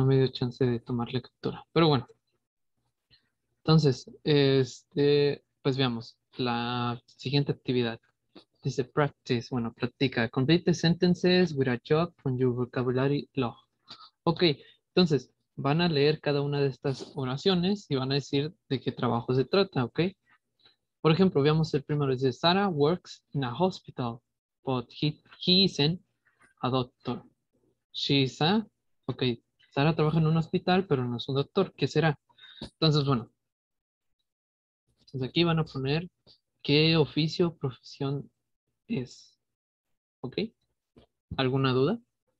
no me dio chance de tomarle captura. Pero bueno, entonces, pues veamos la siguiente actividad. Dice practice, bueno, practica. Complete sentences with a jog from your vocabulary log. Ok, entonces van a leer cada una de estas oraciones y van a decir de qué trabajo se trata, ¿ok? Por ejemplo, veamos el primero. Dice, Sarah works in a hospital, but he isn't a doctor. She's a... Ok, Sarah trabaja en un hospital, pero no es un doctor. ¿Qué será? Entonces, bueno, entonces aquí van a poner qué oficio o profesión es. ¿Ok? ¿Alguna duda?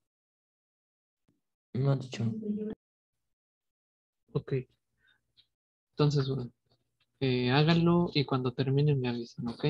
No, teacher. Ok, entonces, bueno, háganlo y cuando terminen me avisan, ¿ok?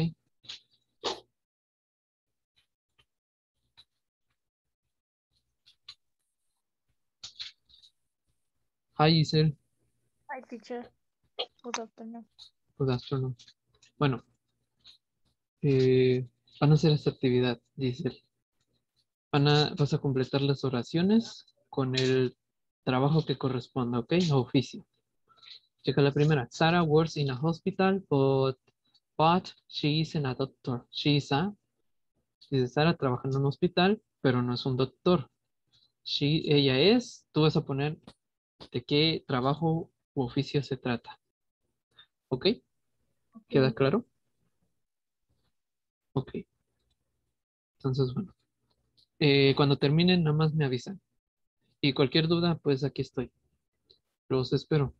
Hi, Isel. Hi, teacher. Good afternoon. Good afternoon. Bueno, eh, van a hacer esta actividad, dice. Vas a completar las oraciones con el trabajo que corresponda, ¿ok? Oficio. Checa la primera. Sarah works in a hospital, but she isn't a doctor. She is a... Dice, Sarah trabaja en un hospital, pero no es un doctor. Ella es... Tú vas a poner de qué trabajo u oficio se trata. ¿Ok? ¿Queda claro? Ok. Entonces, bueno. Cuando terminen, nada más me avisan. Y cualquier duda, pues aquí estoy. Los espero.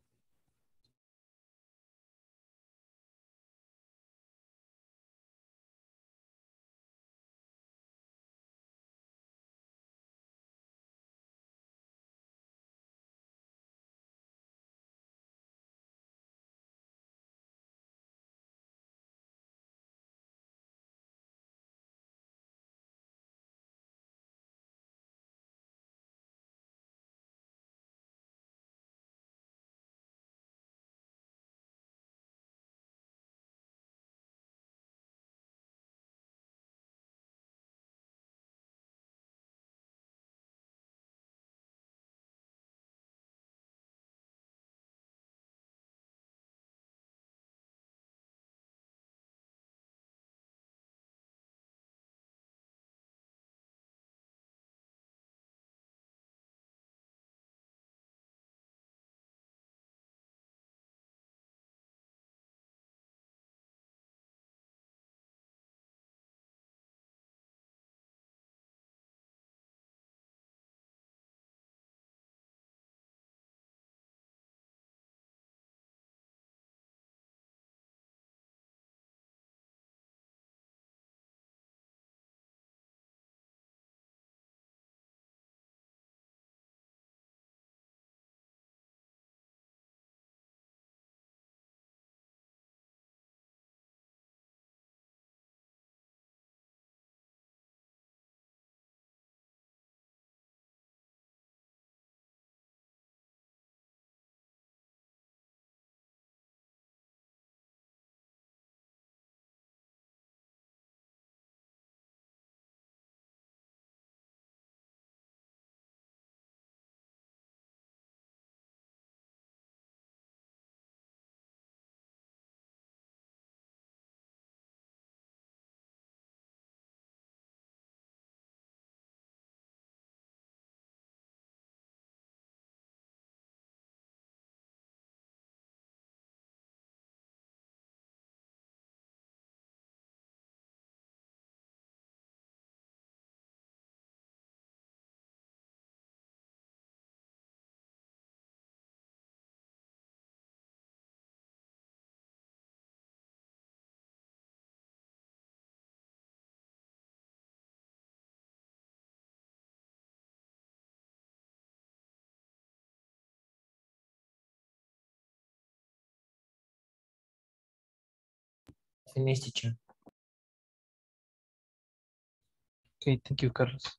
Finish, teacher. Ok, thank you, Carlos.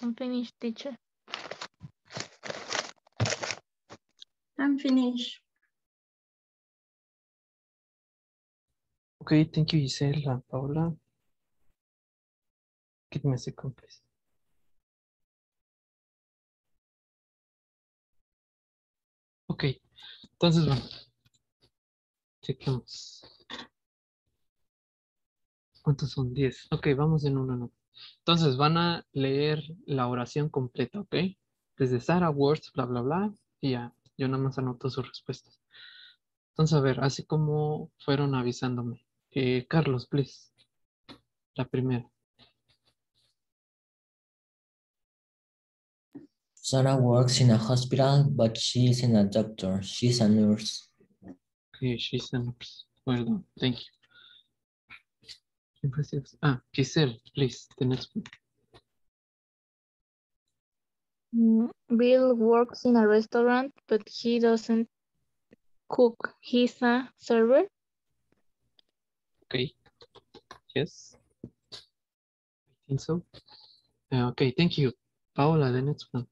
I'm finished, teacher. I'm finished. Okay, thank you, Gisela. Paula, give me a second, please. Ok, entonces, bueno, chequemos. ¿Cuántos son? 10. Ok, vamos en uno, no. Entonces, van a leer la oración completa, ¿ok? Desde Sara, words, bla, bla, bla, y ya. Yo nada más anoto sus respuestas. Entonces, a ver, así como fueron avisándome. Carlos, please. La primera. Sarah works in a hospital, but she isn't a doctor. She's a nurse. Okay, she's a nurse. Well done. Thank you. Impressive. Giselle, please. The next one. Bill works in a restaurant, but he doesn't cook. He's a server. Okay. Yes. I think so. Okay, thank you. Paola, the next one.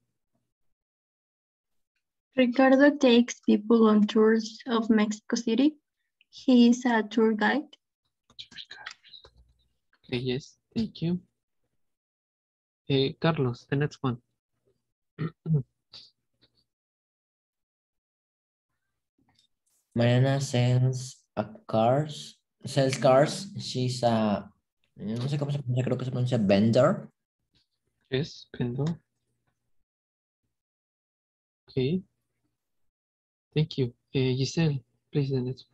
Ricardo takes people on tours of Mexico City. He is a tour guide. Okay, yes, thank you. Carlos, the next one. Mariana sells cars. She's a, no sé cómo se pronuncia, creo que se pronuncia vendor. Yes, Pendo. Okay, thank you. Giselle, please, the next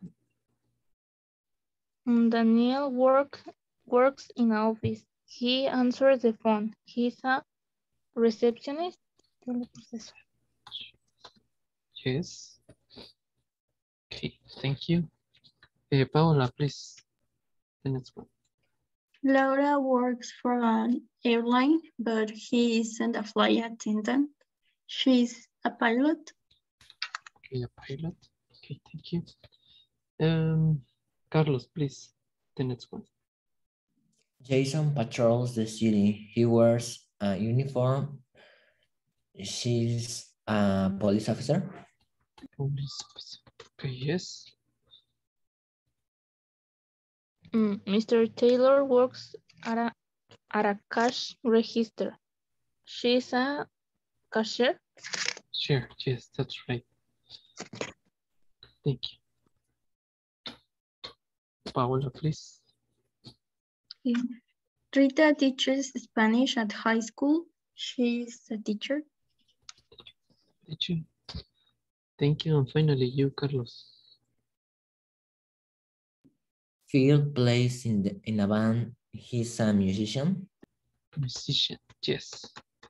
one. Daniel works in an office. He answers the phone. He's a receptionist. Yo le puse eso. Yes. Okay, thank you. Paola, please, the next one. Laura works for an airline, but he isn't a flight attendant. She's a pilot. Okay, a pilot. Okay, thank you. Carlos, please, the next one. Jason patrols the city. He wears a uniform. She's a police officer. Police officer. Okay, yes. Mr. Taylor works at a cash register. She's a cashier. Sure, yes, that's right. Thank you. Paola, please. Yeah. Rita teaches Spanish at high school. She's a teacher. Did you? Thank you. And finally, you, Carlos. Phil plays in a band. He's a musician. Musician, yes.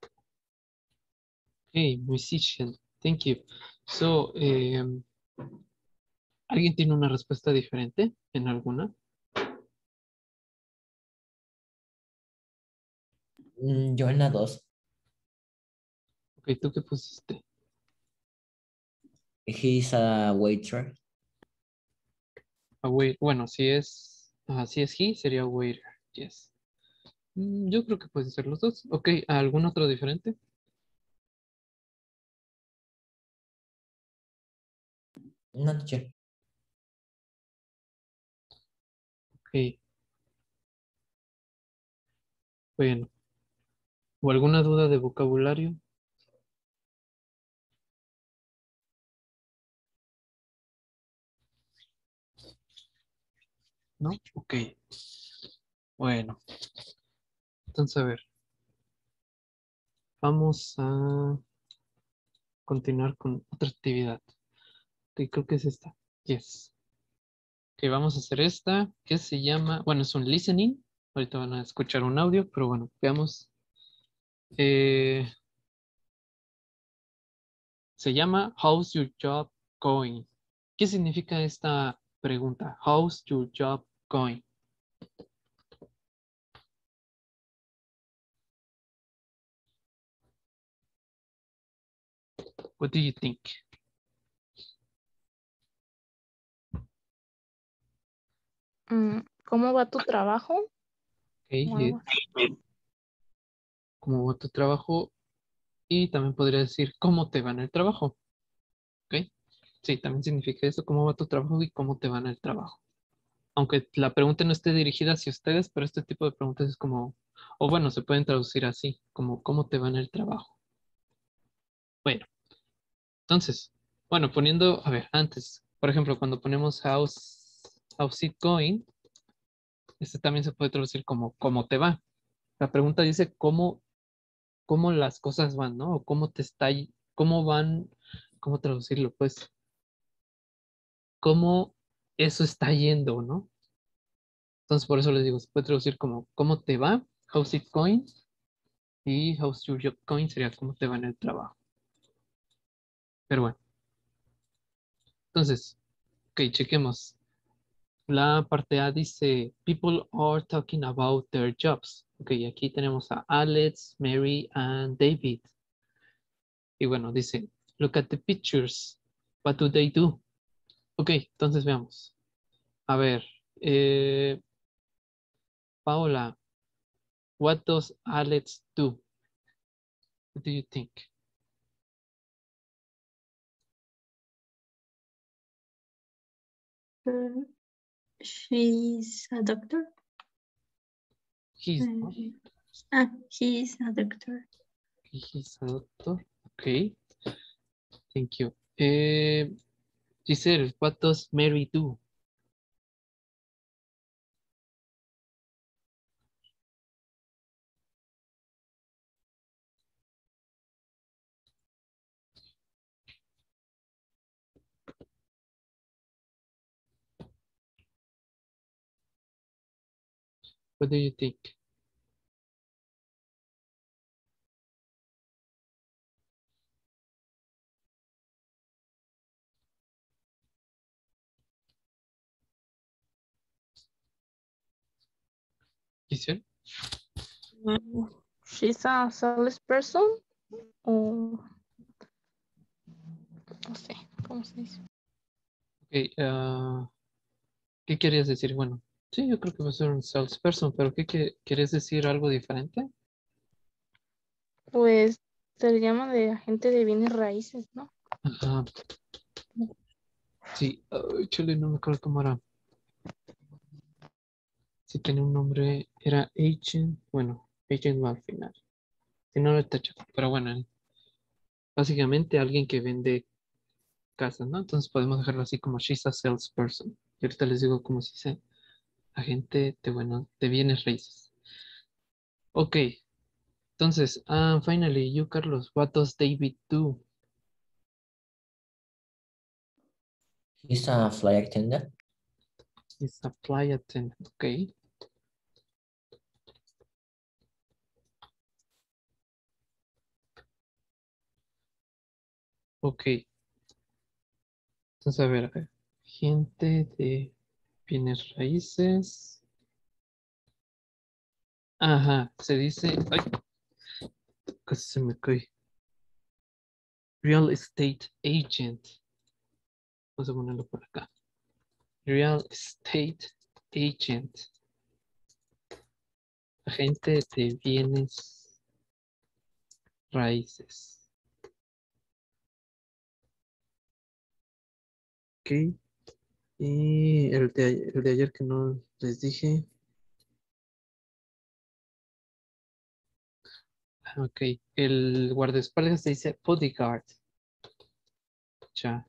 Okay, musician. Thank you. So, ¿alguien tiene una respuesta diferente en alguna? Yo en la 2. Ok, ¿tú qué pusiste? He's a waiter. Bueno, si es he, sería waiter. Yes. Yo creo que pueden ser los dos. Ok, ¿algún otro diferente? No, teacher. Ok. Bueno. ¿O alguna duda de vocabulario? ¿No? Ok. Bueno. Entonces, a ver. Vamos a continuar con otra actividad. Que creo que es esta. Yes. Que vamos a hacer esta, que se llama, bueno, es un listening. Ahorita van a escuchar un audio, pero bueno, veamos. Se llama How's your job going? ¿Qué significa esta pregunta? How's your job going? What do you think? ¿Cómo va tu trabajo? Okay, O algo así. cómo va tu trabajo y también podría decir cómo te va en el trabajo. ¿Ok? Sí, también significa eso, cómo va tu trabajo y cómo te va en el trabajo. Aunque la pregunta no esté dirigida hacia ustedes, pero este tipo de preguntas es como, o bueno, se pueden traducir así, como cómo te va en el trabajo. Bueno, entonces, bueno, poniendo, a ver, antes, por ejemplo, cuando ponemos how's it going, este también se puede traducir como cómo te va. La pregunta dice cómo las cosas van, ¿no? O cómo te está, cómo van, cómo traducirlo, pues, cómo eso está yendo, ¿no? Entonces, por eso les digo, se puede traducir como cómo te va, how's it going, y how's your job going sería cómo te va en el trabajo. Pero bueno, entonces, ok, chequemos. La parte A dice, people are talking about their jobs. Ok, aquí tenemos a Alex, Mary, and David. Y bueno, dice, look at the pictures. What do they do? Ok, entonces veamos. A ver, Paola, what does Alex do? What do you think? She's a doctor. He's, ¿no? He's a doctor. He's a doctor. Ok, thank you. Giselle, what does Mary do? What do you think? Giselle? She's a salesperson o no sé, ¿cómo se dice? Ok, ¿qué querías decir? Bueno, sí, yo creo que va a ser un salesperson, pero ¿quieres decir algo diferente? Pues se le llama de agente de bienes raíces, ¿no? Ajá, sí, chile, no me acuerdo cómo era. Si tenía un nombre, era agent, bueno, agent va al final. Si no, lo tacho, pero bueno, básicamente alguien que vende casas, ¿no? Entonces podemos dejarlo así como she's a salesperson. Y ahorita les digo cómo se dice agente de, bueno, de bienes raíces. Ok, entonces, finally, you, Carlos, what does David do? He's a flight attendant. He's a flight attendant, ok. Ok, entonces a ver, gente de bienes raíces. Ajá, se dice, ay, casi se me cae. Real estate agent. Vamos a ponerlo por acá. Real estate agent. Agente de bienes raíces. Ok. Y el de ayer que no les dije. Ok. El guardaespaldas se dice bodyguard. Ya.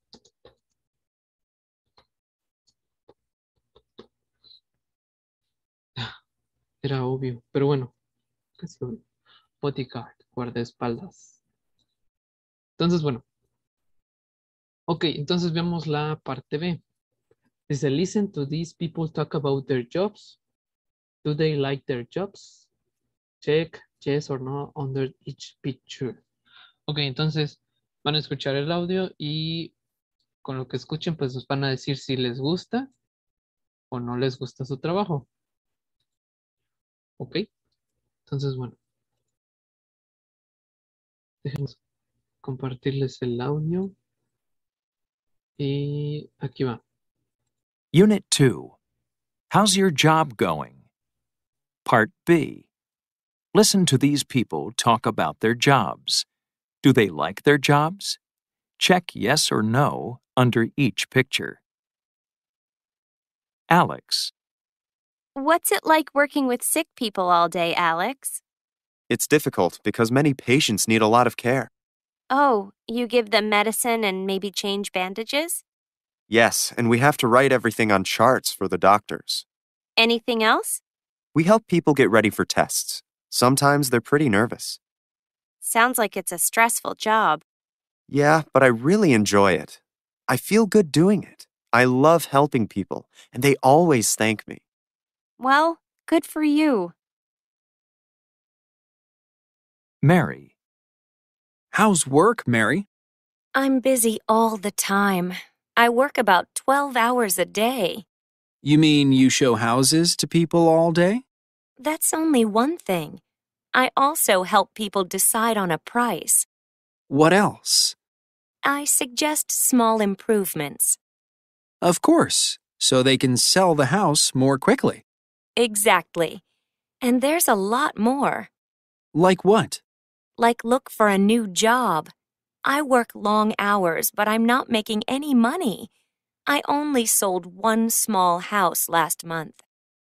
Era obvio. Pero bueno. Casi obvio. Bodyguard. Guardaespaldas. Entonces, bueno. Ok. Entonces vemos la parte B. Dice, listen to these people talk about their jobs. Do they like their jobs? Check yes or no under each picture. Ok, entonces van a escuchar el audio y con lo que escuchen, pues nos van a decir si les gusta o no les gusta su trabajo. Ok, entonces bueno, déjenme compartirles el audio y aquí va. Unit 2. How's your job going? Part B. Listen to these people talk about their jobs. Do they like their jobs? Check yes or no under each picture. Alex. What's it like working with sick people all day, Alex? It's difficult because many patients need a lot of care. Oh, you give them medicine and maybe change bandages? Yes, and we have to write everything on charts for the doctors. Anything else? We help people get ready for tests. Sometimes they're pretty nervous. Sounds like it's a stressful job. Yeah, but I really enjoy it. I feel good doing it. I love helping people, and they always thank me. Well, good for you. Mary. How's work, Mary? I'm busy all the time. I work about 12 hours a day. You mean you show houses to people all day? That's only one thing. I also help people decide on a price. What else? I suggest small improvements. Of course, so they can sell the house more quickly. Exactly. And there's a lot more. Like what? Like look for a new job. I work long hours, but I'm not making any money. I only sold one small house last month.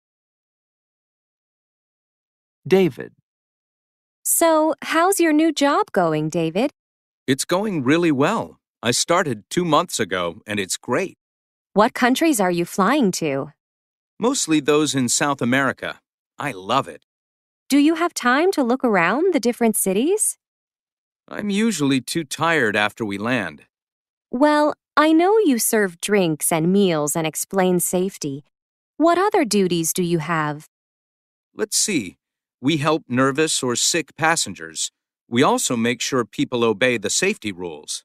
David. So, how's your new job going, David? It's going really well. I started 2 months ago, and it's great. What countries are you flying to? Mostly those in South America. I love it. Do you have time to look around the different cities? I'm usually too tired after we land. Well, I know you serve drinks and meals and explain safety. What other duties do you have? Let's see. We help nervous or sick passengers. We also make sure people obey the safety rules.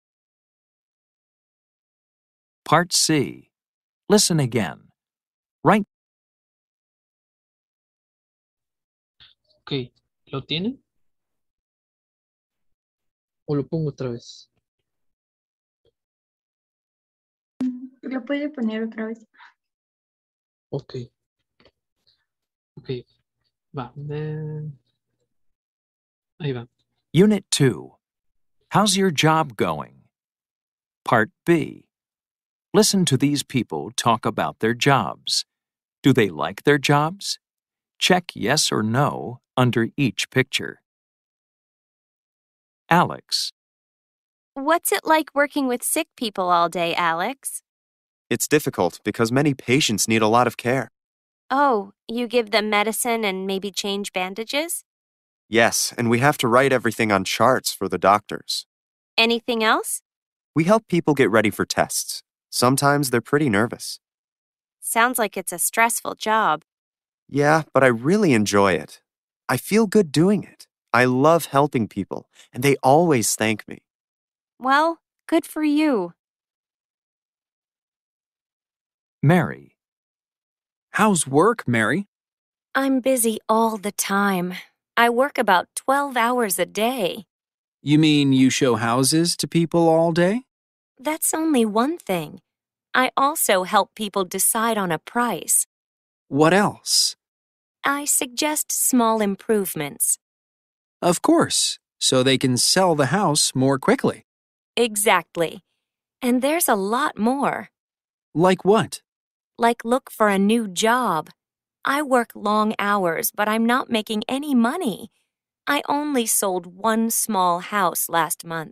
Part C. Listen again. Write. Ok, ¿lo tienen? ¿O lo pongo otra vez? Lo puede poner otra vez. Ok. Ok, va. Ahí va. Unit 2. How's your job going? Part B. Listen to these people talk about their jobs. Do they like their jobs? Check yes or no under each picture. Alex. What's it like working with sick people all day, Alex? It's difficult because many patients need a lot of care. Oh, you give them medicine and maybe change bandages? Yes, and we have to write everything on charts for the doctors. Anything else? We help people get ready for tests. Sometimes they're pretty nervous. Sounds like it's a stressful job. Yeah, but I really enjoy it. I feel good doing it. I love helping people, and they always thank me. Well, good for you. Mary. How's work, Mary? I'm busy all the time. I work about 12 hours a day. You mean you show houses to people all day? That's only one thing. I also help people decide on a price. What else? I suggest small improvements. Of course, so they can sell the house more quickly. Exactly. And there's a lot more. Like what? Like look for a new job. I work long hours, but I'm not making any money. I only sold one small house last month.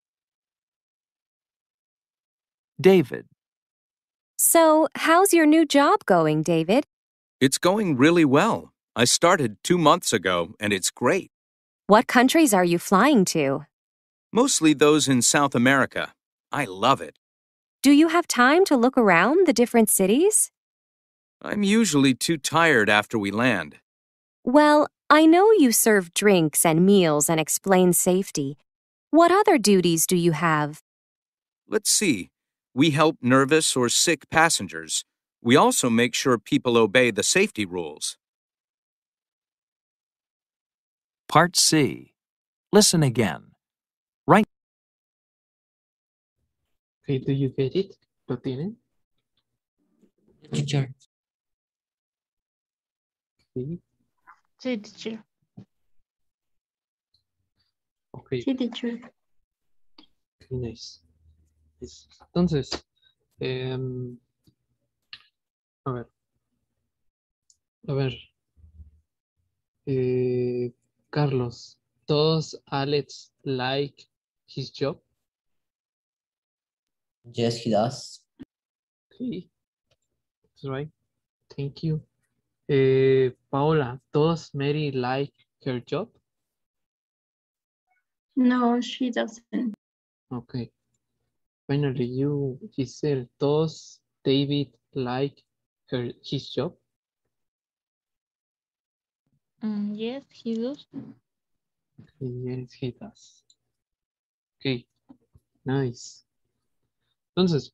David. So, how's your new job going, David? It's going really well. I started 2 months ago, and it's great. What countries are you flying to? Mostly those in South America. I love it. Do you have time to look around the different cities? I'm usually too tired after we land. Well, I know you serve drinks and meals and explain safety. What other duties do you have? Let's see. We help nervous or sick passengers. We also make sure people obey the safety rules. Part C. Listen again. Write. Okay, do you get it? ¿Lo tienen? Teacher. Sí. Sí, teacher. Ok, Sí, teacher. ok, nice. Nice. Entonces, em, a ver, a ver. Carlos, ¿does Alex like his job? Yes, he does. Okay, that's right. Thank you. Paola, does Mary like her job? No, she doesn't. Okay. Finally, you, Giselle, does David like his job? Yes, he does. Yes, he does. Okay, nice. Entonces,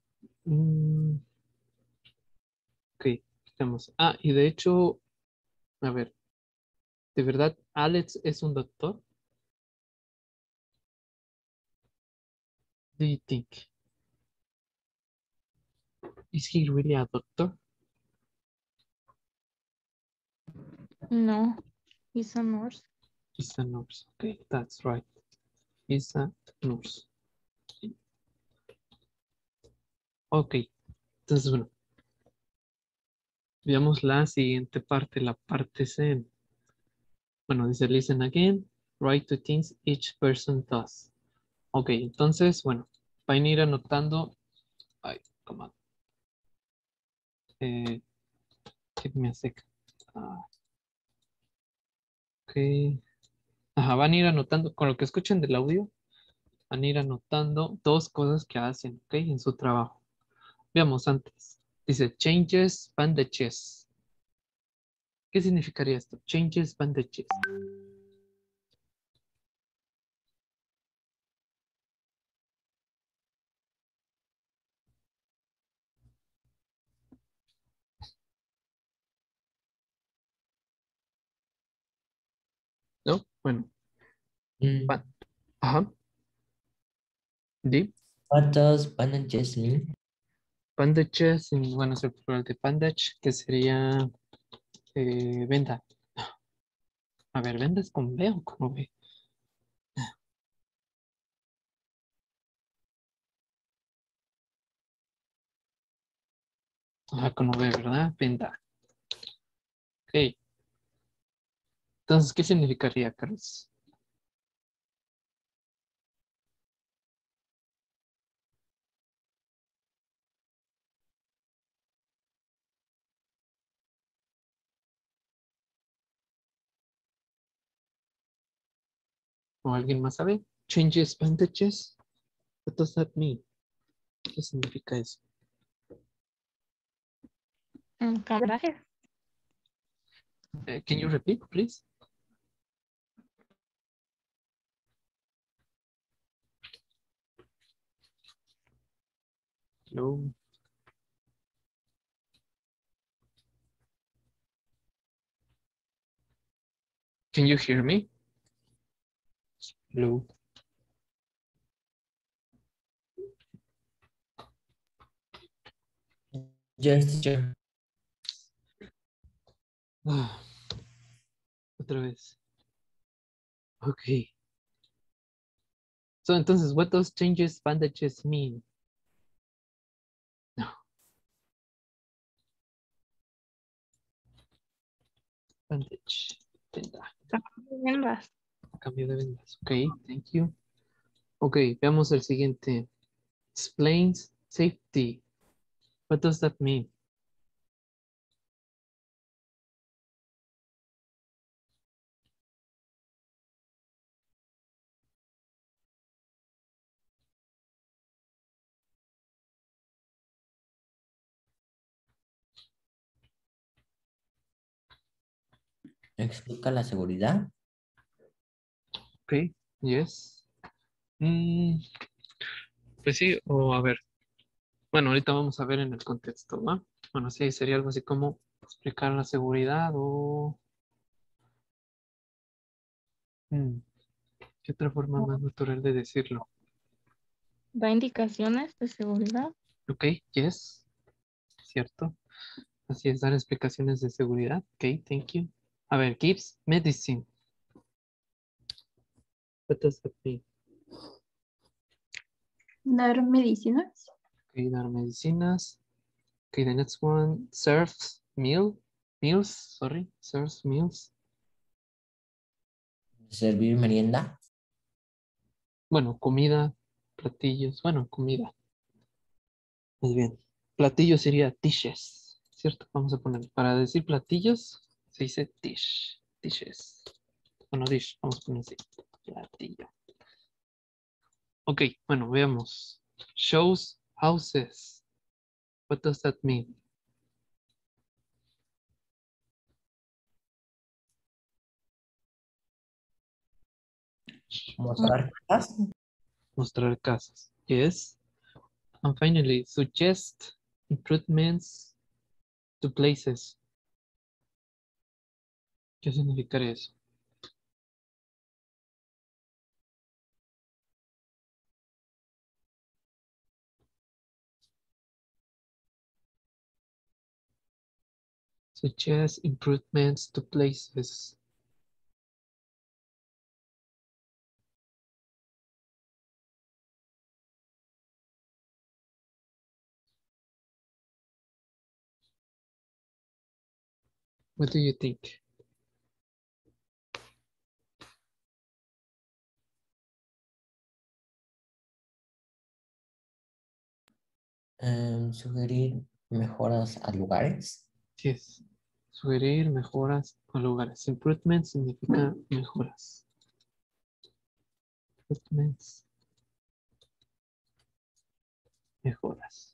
ok, estamos. Ah, y de hecho, a ver, ¿de verdad Alex es un doctor? Do you think? Is he really a doctor? No, he's a nurse. He's a nurse. Okay, that's right. He's a nurse. Ok, entonces bueno, veamos la siguiente parte, la parte C. Bueno, dice listen again, write the things each person does. Ok, entonces, bueno, van a ir anotando. Ay, come on. Give me a sec. Ah, ok. Ajá, van a ir anotando, con lo que escuchen del audio, van a ir anotando dos cosas que hacen, ok, en su trabajo. Veamos antes. Dice changes bandages. ¿Qué significaría esto? Changes bandages. ¿No? Bueno, Mm, ajá. Di. What does bandages mean? Bandages, bueno, es el plural de bandage, que sería venda. A ver, ¿vendas con B o con V? Ajá, con V, ¿verdad? Venda. Ok. Entonces, ¿qué significaría, Carlos? ¿O alguien más sabe? Changes bandages. What does that mean? ¿Qué significa eso? Cambiajes. Can you repeat, please? Hello. Can you hear me? Hello. Yes, teacher. Ah, otra vez. Ok. So, entonces, what does changes bandages mean? No. Bandage. Venda. Vendas. Cambio de vendas. Ok, thank you. Ok, veamos el siguiente. Explains safety. What does that mean? Explica la seguridad. Ok, yes. Pues sí, o a ver. Bueno, ahorita vamos a ver en el contexto, ¿va? Bueno, sí, sería algo así como explicar la seguridad o... ¿Qué otra forma más natural de decirlo? Da indicaciones de seguridad. Ok, yes, cierto. Así es, dar explicaciones de seguridad. Ok, thank you. A ver, gives medicine. What does that mean? Dar medicinas. Okay, dar medicinas. Okay, the next one, serves meals, sorry, serves meals. Servir merienda. Bueno, comida, platillos, bueno, comida. Muy bien. Platillos sería dishes, ¿cierto? Vamos a poner, para decir platillos, se dice dishes. Bueno, dish, vamos a poner así, platillo. Ok, bueno, veamos. Shows houses. What does that mean? Mostrar casas. Mostrar casas. Yes. And finally, suggest improvements to places. ¿Qué significaría eso? Suggest improvements to places. What do you think? Sugerir mejoras a lugares. Yes. Sugerir mejoras a lugares. Improvement significa mejoras. Improvements. Mejoras.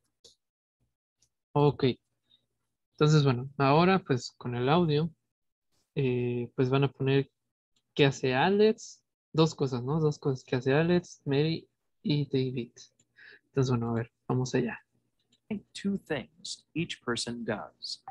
Ok. Entonces, bueno, ahora pues con el audio, pues van a poner qué hace Alex. Dos cosas, ¿no? Dos cosas que hace Alex, Mary y David. Entonces, bueno, a ver, vamos allá. Two things each person does.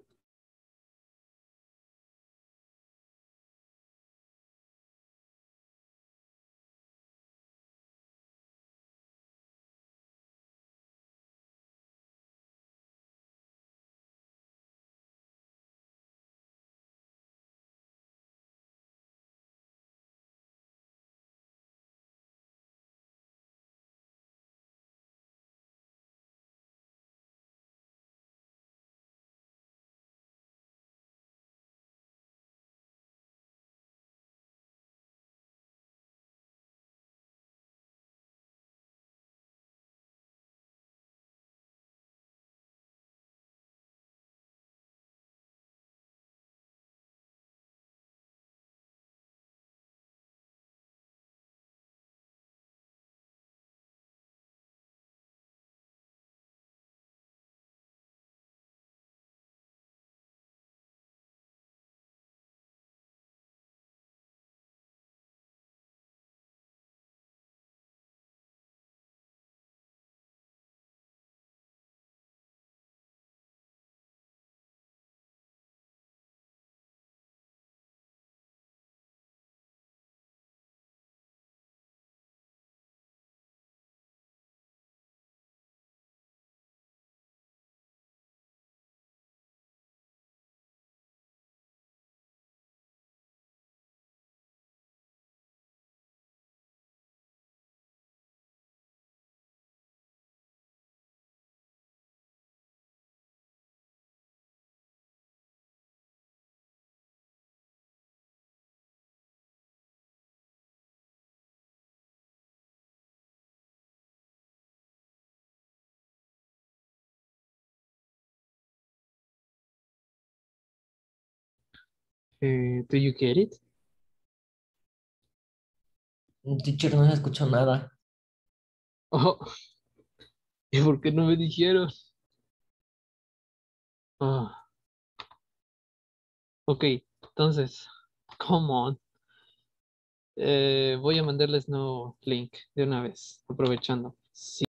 Do you get it? Teacher, no se escuchó nada. Oh, ¿y por qué no me dijeron? Ah, ok, entonces, come on. Voy a mandarles no link de una vez, aprovechando. Sí.